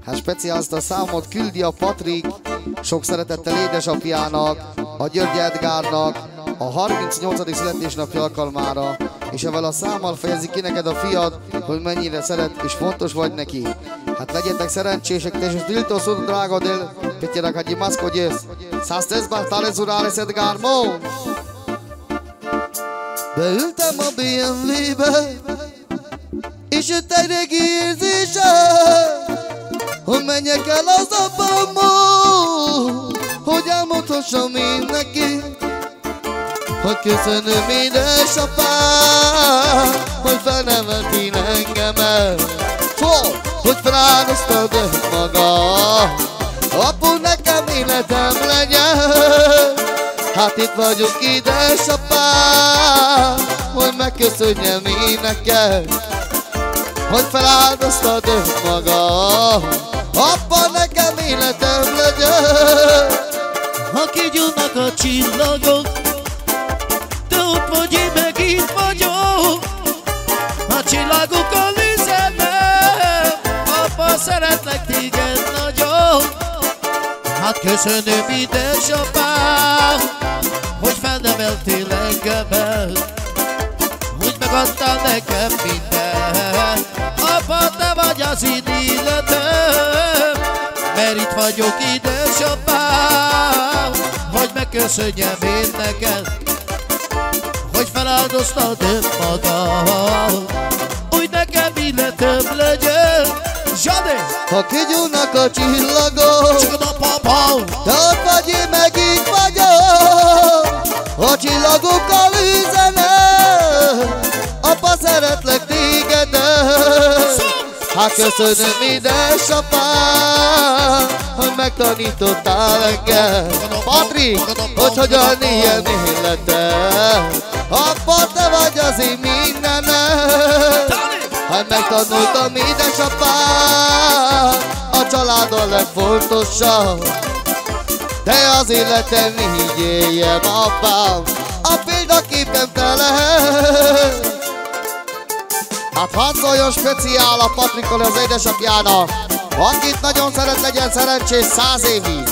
Hát speciál azt a számot küldi a Patrik, sok szeretettel édesapjának, a György Edgárnak, a 38. születésnapja alkalmára, és ezzel a számmal fejezi ki neked a fiad, hogy mennyire szeret és fontos vagy neki. Hát legyetek szerencsések, te és tiltó szó drága del, Petyerak Hagyi Maszkogyész, Szászteszbár Tálezurálesz Edgár Mó. Beültem a BMW-be, és jött egy régi érzése, hogy menjek el az apámmal, hogy elmondhassam én neki, hogy köszönöm édesapám, hogy felneveltél engemet, hogy feláldoztad önmagad, apu nekem életem legyen. Hát itt vagyok édesapám, hogy megköszönjem én neked, hogy feláldoztad önmagad, apa nekem életem legyen. Ha kigyúlnak a csillagok, te ott vagy, én meg itt vagyok. A csillagokkal üzenem, apa szeretlek téged nagyon. Hát köszönöm édesapám, hogy felneveltél engemet, hogy megadtál nekem mindent. Apa, te vagy az én életem, mert itt vagyok édesapám, hogy megköszönjem én neked, hogy feláldoztad önmagad, hogy nekem életem legyen. Zsade! Ha kigyúlnak a csillagok, te ott vagy, én meg itt vagyok. A csillagokkal üzenem, apa szeretlek tégedet. Hát köszönöm édesapám, hogy megtanítottál engem, Patrik, hogy hogyan éljen életem. Apa, te vagy az én mindenem, hát megtanultam édesapám, a család a legfontosabb, de az életem így éljem, apám, a példaképem te lehet. Hát hadd szóljon speciál a Patrikkal az édesapjának, akit nagyon szeret, legyen szerencsés 100 évig.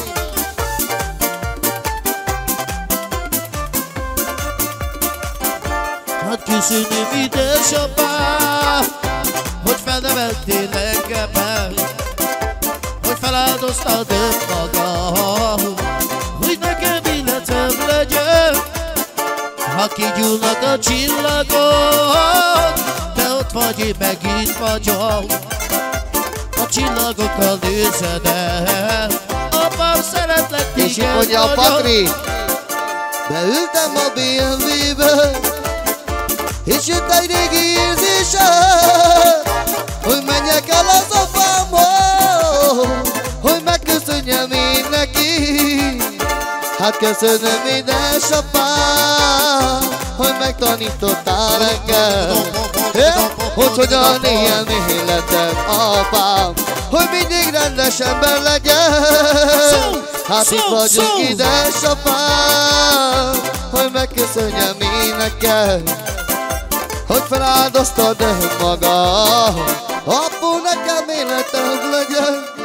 Hát köszönöm édesapám, hogy felneveltél engemet, hogy feláldoztad önmagad, hogy nekem életem legyen. Ha kigyúlnak a csillagok, te ott vagy, én meg itt vagyok. A csillagokkal nézedem, apám szeretlek téged. És így mondja a Patrik, beültem a BMW-be, és jött egy régi érzése, hogy menjek el az apámmal, hogy megköszönjem én neki. Hát köszönöm édesapám, hogy megtanítottál engem, hogy hogyan éljen életem, apám, hogy mindig rendes ember legyen. Hát itt vagyok édesapám, hogy megköszönjem én neked, hogy feláldoztad önmagad, apu nekem életem legyen.